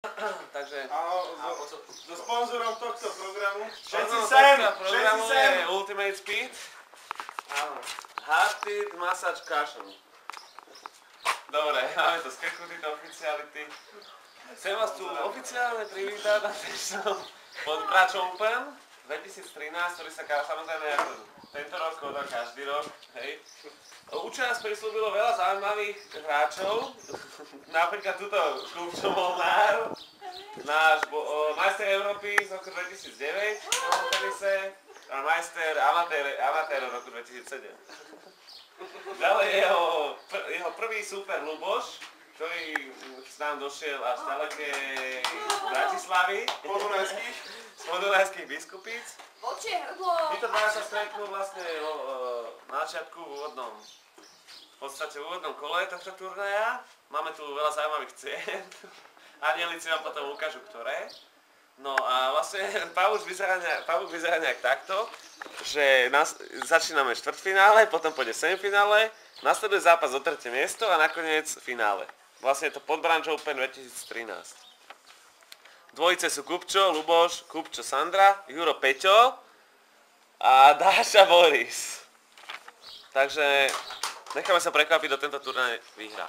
Takže... So sponzorom tohto programu. Všetci sem! Programu je Ultimate Speed. Áno. Heartbeat Massage Cushion. Dobre, máme to z Kekunity oficiality. Chcem vás tu oficiálne privítať na dnešnom Podbrač Open 2013, ktorý sa samozrejme ako tento rok konal každý rok, hej. Určite nás prislúbilo veľa zaujímavých hráčov, napríklad tuto Kupčo Molnár, náš majster Európy z roku 2009 v tenise a majster amatérov roku 2007. Ďalej jeho prvý súper Luboš, ktorý s nám došiel až z dalekej Bratislavy. Z Podunajských Biskupíc. Vočie hrdlo! Títo dvaja sa stretnú vlastne na začiatku v podstate v úvodnom kole tohto turnaja. Máme tu veľa zaujímavých cien. Anielici vám potom ukážu ktoré. No a vlastne Pavúk vyzerá nejak takto, že začíname štvrťfinále, potom pôjde semifinále, nasleduje zápas o tretie miesto a nakoniec finále. Vlastne je to Podbranč Open 2013. Dvojice sú Kupčo, Luboš, Kupčo Sandra, Juro Peťo a Dáša Boris. Takže necháme sa prekvapiť, do tento turnaj vyhrá.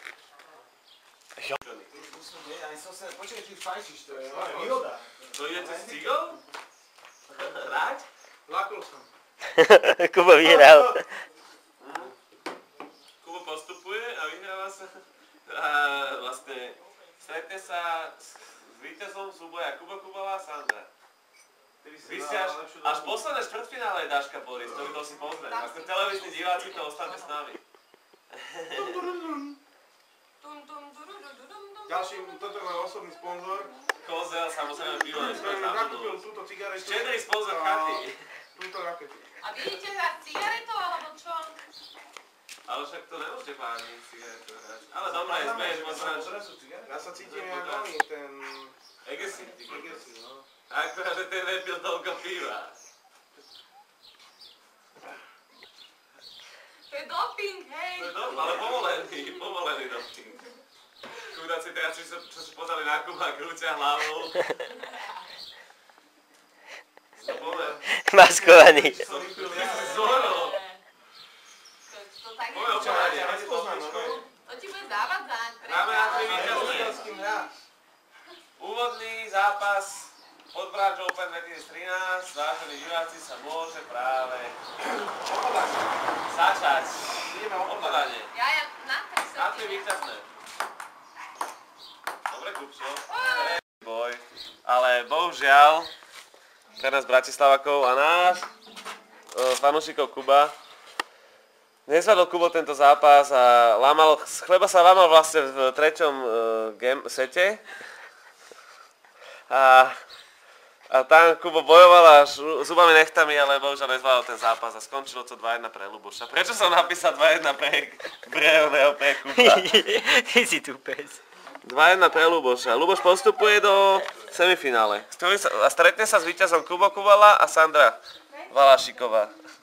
Počkaj, ty fajčíš, to je výhoda. To idete s cigou? Hrať? Lakol som. Kubo vyhral. Kubo postupuje a vyhráva sa. A vlastne stretne sa s víťazom súboja Kubová a Sandra. Vy ste až posledné štvrťfinále Dáška Boris, to si pozrieť. Ako televízni diváci to ostane s nami. Ďalší, toto je môj osobný sponzor. Kozel, samozrejme bývalý Ktorý mi nakúpil túto cigaretu. Štedrý sponzor chaty. Túto raketu. A vy idete hrať cigaretu, alebo čo? Ale však to nemôžete páni cigaretu hrať. Ale dobré, zbeješ moc rád. Ja sa cítim jak oný, ten... Egesi, no. akurát, že ten nepil toľko piva. To je doping, hej! To je ale povolený doping. Chudáci teraz, čo si podali na Kuba, krúťa hlavou. Maskovaný. Som vypil, ja si zhorol. To tak Moje opadanie. To ti bude zavádzať. Máme na 3 víťazné. Úvodný zápas Podbranč Open 2013. Vážení diváci, sa môže práve začať. Ideme o opadanie. Ja na 3 Na 3 víťazné. Dobre, Kupčo. Boj. Ale bohužiaľ, pre nás Bratislavakov a nás, fanúšikov Kuba, nezvládol Kubo tento zápas a z chleba sa lámal vlastne v treťom sete. A tam Kubo bojoval až zubami nechtami, ale bohužiaľ nezvládol ten zápas a skončilo to 2-1 pre Luboša. Prečo som napísal 2-1 pre Kuba? Ty si tu pes. 2-1 pre Luboša. Luboš postupuje do semifinále. A stretne sa s víťazom Kubo Kubala a Sandra Valašiková.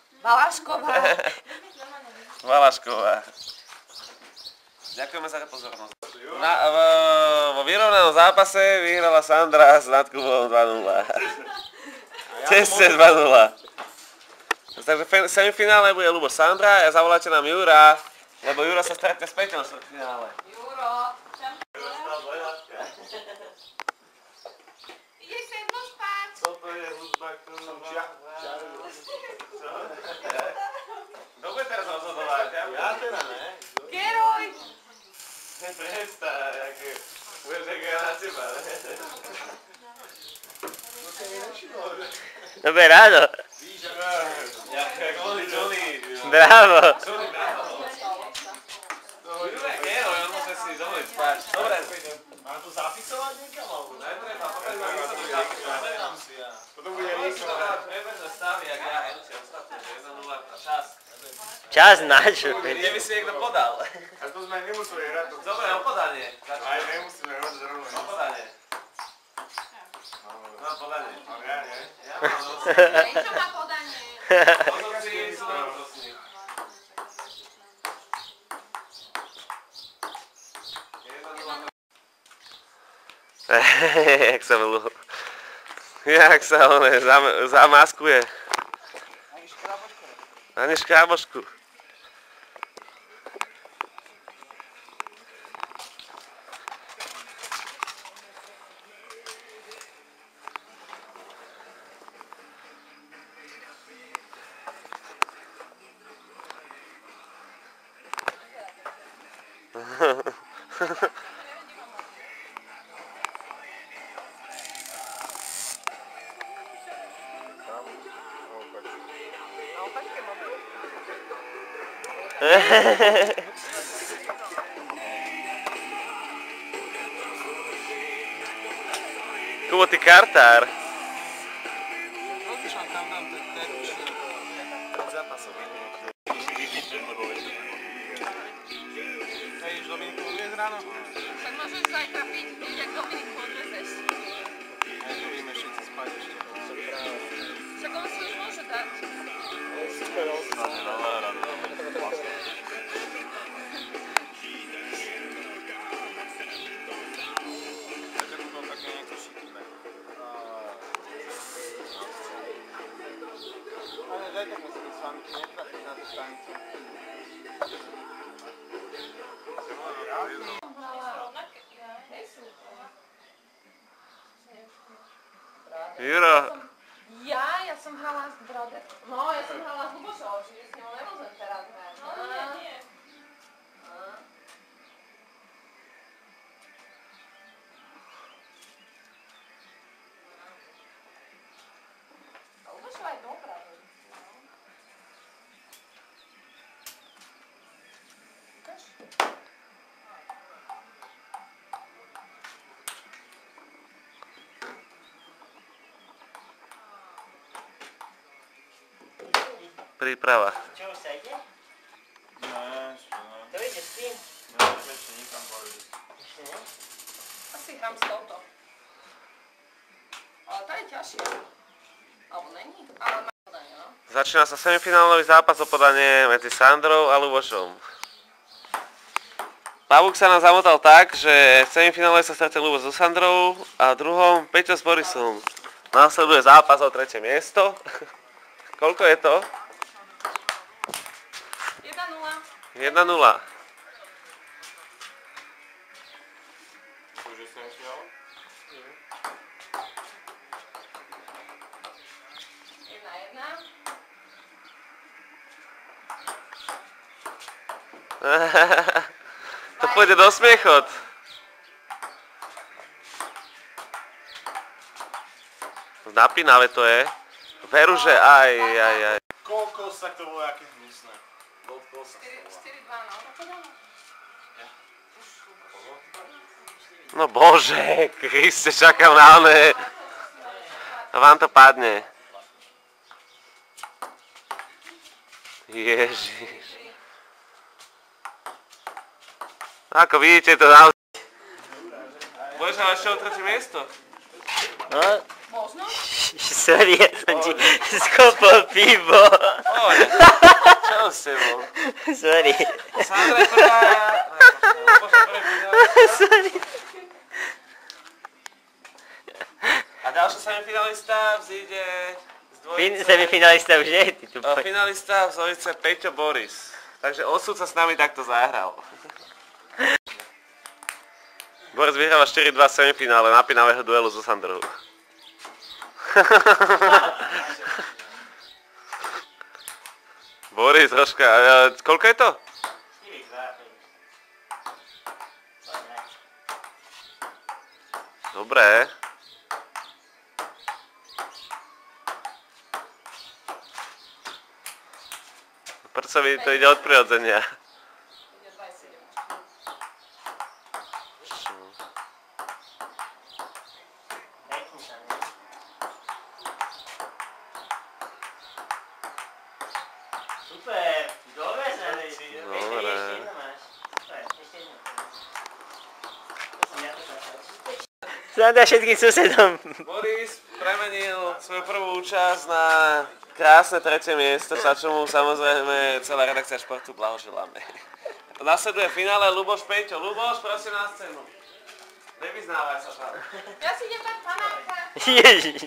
Valašková. Ďakujeme za pozornosť. Vo vyrovnanom zápase vyhrala Sandra s Nadkubom 2-0. Tesne 2-0. Takže v semifinále bude Luboš Sandra a zavoláte nám Jura, lebo Jura sa stretne s Peťom v finále. Juro, ideš sem dno spať. Co to je hudba, ktorú Kto bude teraz rozhodovať? Ja teda ne. Geroj! Predstav, budeš nekaj na teba, ne? To sa mi nevšimol, že? Dobre ráno. Jak Johnny. Bravo. Johnny, bravo. Jurek, geroj, on môže si dovoliť spať. Dobre. Mám to zapisovať niekam, alebo? Netreba, potom ma to zapisovať. Potom bude rýchovať. Prebežné stavy, jak ja, Eluči, ostatné, že 1-0 a čas. Čas na čo? Kde by si niekto podal? A to sme nemuseli hrať. Dobre, opodanie. Aj nemusíme hrať zrovna. Opodanie. Mám podanie. Ale ja nie. Ja mám dosť. Prečo má podanie? Rozhodci sú dobrostní. Jak sa on zamaskuje. Ani škrábošku. Kubo, ty kartár. Odlišam tam dám ten pred zápasom. Ideš Dominiku odviezť ráno? Tak môžeš zajtra piť, jak Dominiku odvezeš. To vieme všetci spať ešte. Však on si už môže dať. Super, ale dajte musím s vami netrafiť na tú stanicu. Juro, Ja som hrala s Brode. No, ja som hrala s Lubošou, čiže s ňou nemôžem teraz hrať. No, nie. A Lubošova je dobrá. Ukáž? príprava. Čo, už sa ide? Ne, To ide s tým? Nemôžeme ešte nikam boli. Ešte ne? Asi hrám s touto. Ale tá je ťažšia. Alebo není? Ale má podanie, no. Začína sa semifinálový zápas o podanie medzi Sandrou a Lubošom. Pavúk sa nám zamotal tak, že v semifinále sa stretne Luboš so Sandrou a v druhom Peťo s Borisom. Následuje zápas o 3. miesto. Koľko je to? 1-0. 1-0. Už je semifinál? 1-1. To pôjde do smiechot. Napínavé to je. Veru, že aj. Koľko sa to bolo, aké hnusné. Dotkol sa to bolo. 4-2, no. No bože, Kriste, čakám na oné. A vám to padne. Ježiš. Ako vidíte, to naozaj... Budeš ale ešte o 3. miesto? No, Možno? sorry, ja som ti skopol pivo. Poď. Čo s tebou? Sorry. Sandra je prvá... Sorry. A ďalší semifinalista vzíde z dvojice... Semifinalista už nie, ty tu poď. Finalista z dvojice Peťo Boris. Takže osud sa s nami takto zahral. Boris vyhráva 4-2 v semifinále napínavého duelu so Sandrou. Boris, Rožka, koľko je to? 4-2. Dobré. Prcovi to ide od prirodzenia. Super, dobre sa vecí. Dobre. Ešte jedno máš. Super, ešte jedno. To som ja to začal. Sanda všetkým susedom. Boris premenil svoju prvú účasť na krásne 3. miesto, za čo mu samozrejme celá redakcia športu blahoželáme. Nasleduje finále Luboš Peťo. Luboš, prosím na scénu. Nevyznávaj sa tam. Ja si idem dať panáka. Ježiš.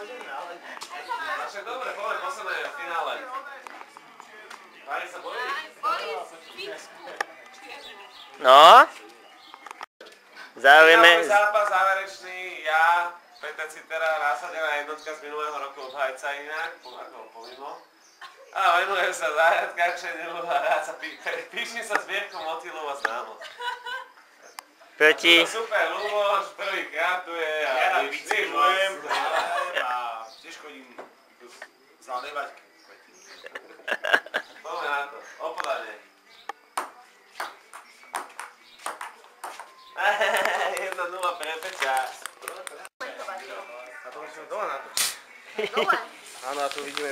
Však dobre, poďme, posledné v finále. Páni sa bojí? Boris, Fíčku. No. Zaujíme. Finálový zápas záverečný, ja, Peter Citera, nasadená jednotka z minulého roku obhajca inak, ako pomimo. A venuje sa záhradkách šedelu a rád sa píšni sa zbierkou motýlov a známosť. Proti. Super, Luboš, prvýkrát tu je a Ja na vždy bicyklujem moc. a tiež chodím zanevať. Poďme na to, opodanie. 1-0 pre Peťa. A to musíme dole natočiť. Dole. Áno, a tu vidíme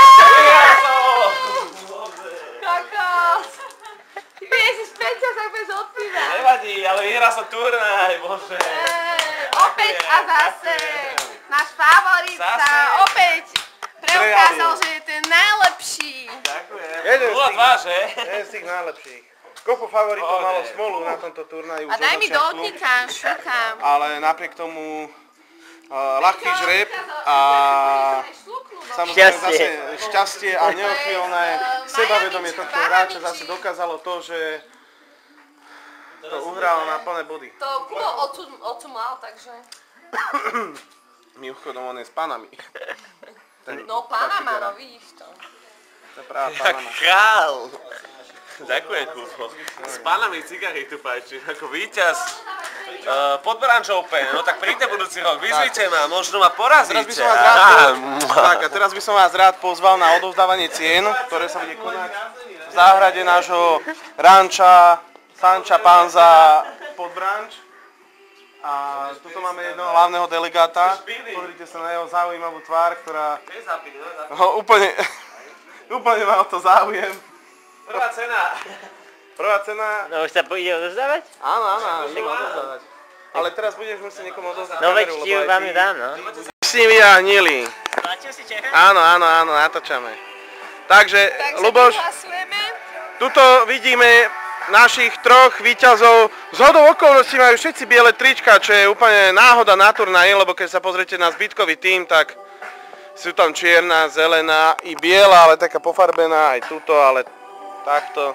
Kakos. Ježiš, Peťa sa bez odpíva. Nevadí, ale vyhrá sa turnaj, bože. Opäť a zase. Náš favorit sa Zase. opäť preukázal, že je ten najlepší. Ďakujem. Jeden z 0-2, že? Jeden z tých najlepších. Kopu favoritov Pohodne. malo smolu na tomto turnaji už A daj od mi začiatku, dotníka, šukám. ale napriek tomu ľahký žreb a samozrejme zase šťastie a neodchýlne sebavedomie tohto hráča zase dokázalo to, že to uhral na plné body. To Kubo ocu mal, takže... Mimochodom on je s panami. No Panama, no vidíš to. To je práva Jak Panama. král. Ďakujem, Kubo. S pánami cigary tu páči, ako víťaz Podbranč Open, no tak príďte budúci rok, vyzvite ma, možno ma Teraz by porazíte. som vás rád tak, a teraz by som vás rád pozval na odovzdávanie cien, ktoré sa bude konať v záhrade nášho ranča Sanča Panza Podbranč. A tuto máme jednoho hlavného delegáta. Pozrite sa na jeho zaujímavú tvár, ktorá ho úplne má o to záujem. Prvá cena. Prvá cena. No už sa ide odozdávať? Áno, idem odovzdávať. Ale teraz budeš musieť niekomu odovzdať No veď kameru, ti lebo aj vám ty- ju dám, no. S nimi a hnili. Platil si Čecha? Áno, natáčame. Takže, Luboš, vyhlasujeme. tuto vidíme našich troch víťazov. Zhodou okolností majú všetci biele trička, čo je úplne náhoda na turnaji, lebo keď sa pozriete na zbytkový tím, tak sú tam čierna, zelená i biela, ale taká pofarbená, aj tuto, ale takto.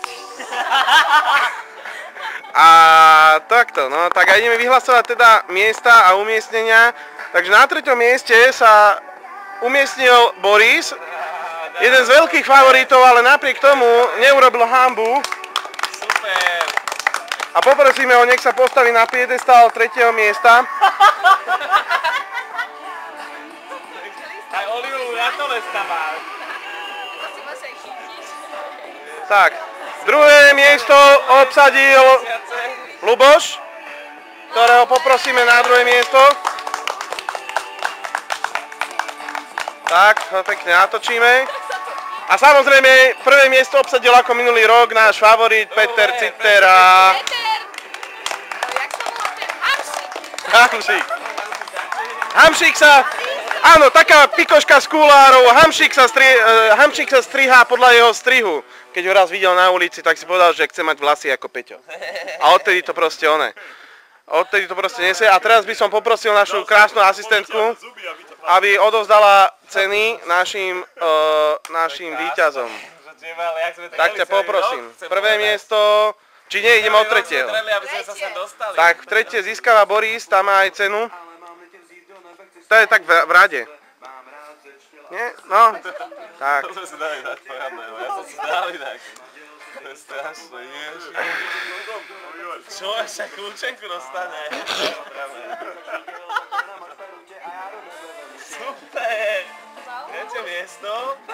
A takto, no, tak aj ideme vyhlasovať teda miesta a umiestnenia. Takže na 3. mieste sa umiestnil Boris, jeden z veľkých favoritov, ale napriek tomu neurobil hanbu. Super. A poprosíme ho, nech sa postaví na piedestál 3. miesta. Aj Olivu na to nestává. To si musí chytiť. Tak, druhé miesto obsadil Luboš, ktorého poprosíme na druhé miesto. Tak, ho pekne natočíme. A samozrejme, prvé miesto obsadil ako minulý rok náš favorit Peter Citera. Peter! Jak sa volá ten Hamšik? Hamšík sa, áno, taká pikoška z kulárov, Hamšík sa strihá podľa jeho strihu. Keď ho raz videl na ulici, tak si povedal, že chce mať vlasy ako Peťo. A odtedy to proste nesie. A teraz by som poprosil našu krásnu asistentku, aby odovzdala ceny našim víťazom. Tak ťa poprosím. Prvé miesto, či nie, ideme od tretieho. Tak v tretie získava Boris, tam má aj cenu. To je tak v rade. Nie? No, tak. To sme si dali dať poradného, ja som si dali tak. To je strašné, ježiš. Čo, ešte kľúčenku dostane? Super! Tretie miesto.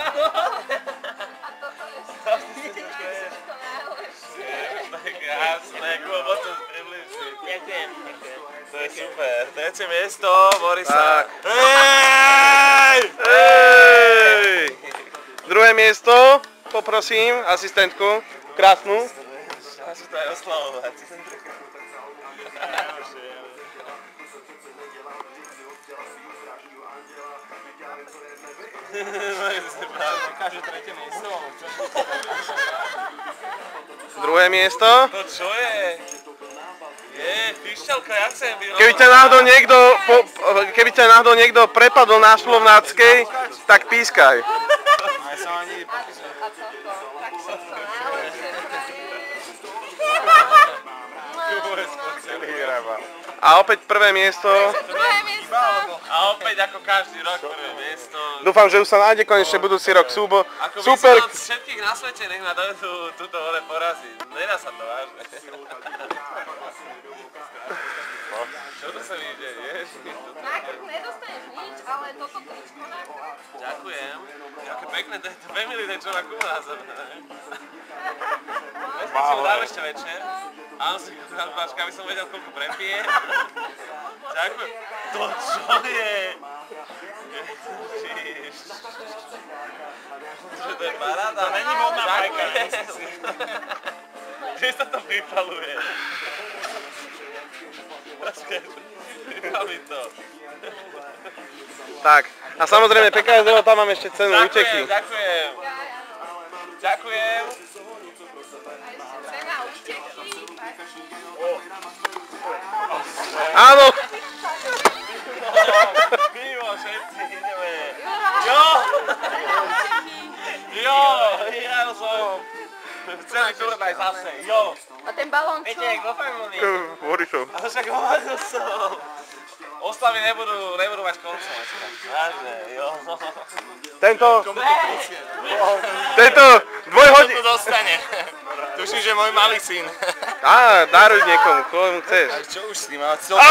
To je krásne, Kubo, potom približí. Ďakujem. To je super. Tretie miesto, Borisa. Tak. Hej! Hej! Druhé miesto, poprosím asistentku, krásnu. Máš to aj oslavovať. Každé tretie miesto. Druhé miesto. To čo je? Je, Pišťalka, ja chcem byť. Keby ťa náhodou niekto prepadol na Slovnáckej, tak pískaj. A co to? Tak sa to najlepšie A opäť prvé miesto. druhé miesto. A opäť ako každý rok prvé miesto. Dúfam, že už sa nájde konečne budúci rok súbo. Ako Super. vyzývam všetkých na svete, nech ma dojdú túto vole poraziť. Nedá sa to vážne. Čo to sa mi ide, vieš? Na krk nedostaneš nič, ale toto tričko na krk. Ďakujem. Aké pekné, to je to family day, čo má kumázor. Vezmi si ho dám ešte večer. Áno, si páčka, aby som vedel, koľko prepije. Ďakujem. To čo je? Ježiš. Že to je paráda. To není modná bajka. Kde sa to vypaluje? Počkaj, vypal mi to. Tak, a samozrejme PKS, tam mám ešte cenu úteky. Ďakujem. Ďakujem. Cena úteky. Áno. Pivo, všetci ideme. Jo! Jo, ja som. Celý turnaj zase, jo. A ten balón čo? Viete, jak vo Formuli. Borisov. Ale však hovoril som. Oslavy nebudú mať koncov. Vážne, jo. Tento dvojhodín... To dostane. Tuším, že môj malý syn. Á, daruj niekomu, komu chceš. Čo už s ním? Ale co?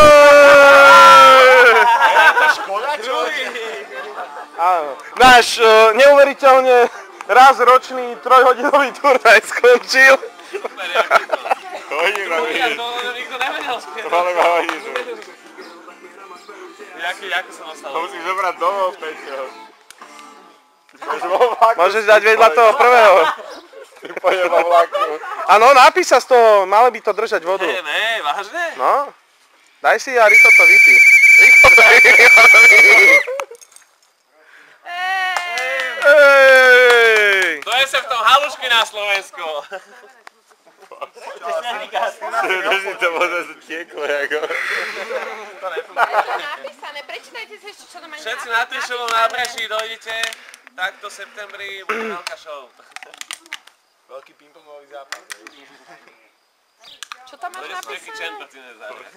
Škoda, čo? Áno. Náš neuveriteľne raz ročný trojhodinový turnaj skončil. Chodím na vidieť. To nikto nevedel spievať. Ale ma hodíš. Ako som ostal? To musíš zobrať domov, Peťo. Môžeš dať vedľa toho prvého. Pojem na vlaku. Áno, napí sa z toho, mali by to držať vodu. Ne, vážne? No, daj si a rýchlo to vypí. Ej! To je sem v tom halušky na Slovensku. Drží to možno tieklo, jako. Je to napísané, prečítajte si ešte, čo to má Všetci na Tyšovom nábreží dojdete. Takto v septembri bude veľká show. Veľký pingpongový zápas. Čo tam máš Bude nejaký napísané? čempertine zároveň.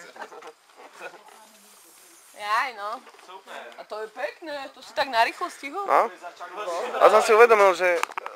Jaj, no. Super. A to je pekné, to si tak narýchlo stihol. No. A som si uvedomil, že